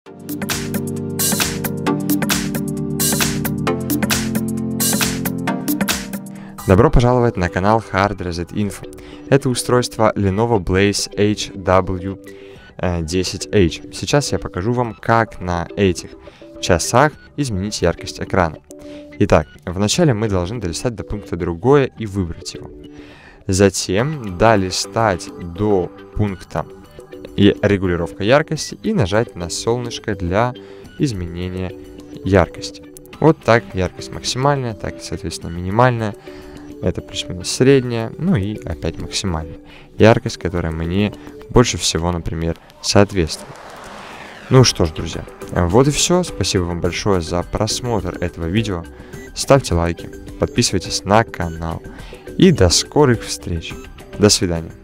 Добро пожаловать на канал Hard Reset Info. Это устройство Lenovo Blaze HW10H. Сейчас я покажу вам, как на этих часах изменить яркость экрана. Итак, вначале мы должны долистать до пункта «Другое» и выбрать его. Затем долистать до пункта и регулировка яркости и нажать на солнышко для изменения яркости. Вот так яркость максимальная, так соответственно минимальная. Это плюс-минус средняя, ну и опять максимальная яркость, которая мне больше всего, например, соответствует. Ну что ж, друзья, вот и все. Спасибо вам большое за просмотр этого видео. Ставьте лайки, подписывайтесь на канал. И до скорых встреч. До свидания.